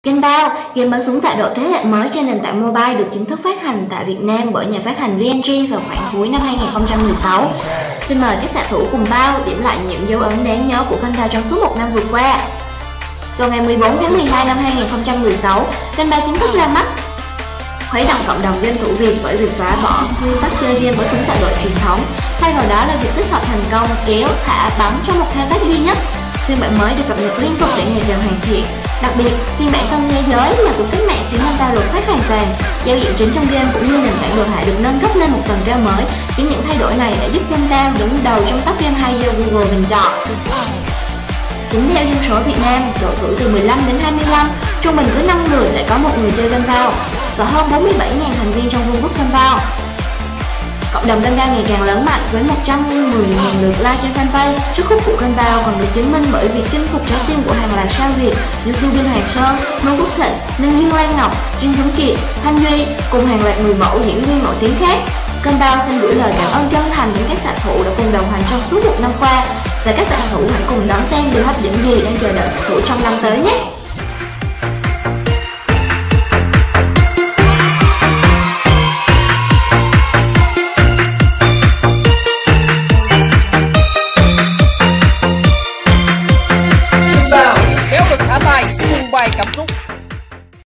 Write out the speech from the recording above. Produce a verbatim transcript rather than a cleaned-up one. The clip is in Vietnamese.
Game Bao, game bắn súng tạ độ thế hệ mới trên nền tảng mobile được chính thức phát hành tại Việt Nam bởi nhà phát hành vê en giê vào khoảng cuối năm hai nghìn không trăm mười sáu. Xin mời các xạ thủ cùng Bao điểm lại những dấu ấn đáng nhớ của kênh Bao trong suốt một năm vừa qua. Vào ngày mười bốn tháng mười hai năm hai nghìn không trăm mười sáu, kênh Bao chính thức ra mắt, khuấy động cộng đồng game thủ Việt bởi việc phá bỏ nguyên tắc chơi game bắn súng tạ độ truyền thống, thay vào đó là việc tích hợp thành công kéo, thả, bắn trong một thao tác duy nhất. Phiên bản mới được cập nhật liên tục để ngày càng hoàn thiện. Đặc biệt, phiên bản tân thế giới là cuộc cách mạng khiến nâng cao lột xác hoàn toàn. Giao diện chính trong game cũng như nền tảng đồ họa được nâng cấp lên một tầm cao mới. Chính những thay đổi này đã giúp Game Bao đứng đầu trong top game hay do Google bình chọn. Tính theo dân số Việt Nam, độ tuổi từ mười lăm đến hai mươi lăm, trung bình cứ năm người lại có một người chơi Game Bao và hơn bốn mươi bảy nghìn thành viên trong vương quốc Game Bao. Cộng đồng Game Bao ngày càng lớn mạnh với một trăm mười nghìn lượt like trên fanpage. Sức hút của Game Bao còn được chứng minh bởi việc chinh phục trái tim của hàng loạt sao Việt như Du Biên Hoàng Sơn, Noo Phước Thịnh, Ninh Duyên Lan Ngọc, Trinh Tuấn Kiệt, Thanh Duy cùng hàng loạt người mẫu diễn viên nổi tiếng khác. Game Bao xin gửi lời cảm ơn chân thành đến các xạ thủ đã cùng đồng hành trong suốt một năm qua, và các xạ thủ hãy cùng đón xem điều hấp dẫn gì đang chờ đợi xạ thủ trong năm tới nhé.